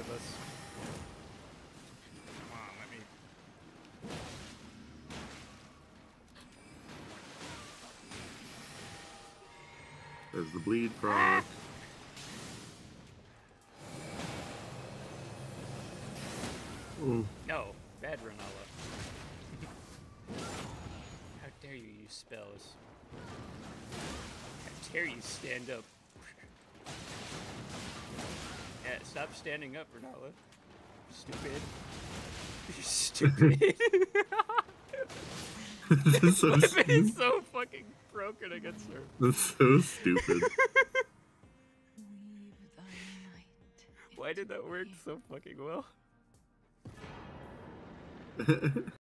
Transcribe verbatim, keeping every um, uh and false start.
of us. Come on, let me... There's the bleed proc. Ah! No, bad Rennala. How dare you use spells? How dare you stand up? Yeah, stop standing up, Rennala. Stupid. You're stupid. This is so stupid. He's so fucking broken against her. That's so stupid. Why did that work so fucking well?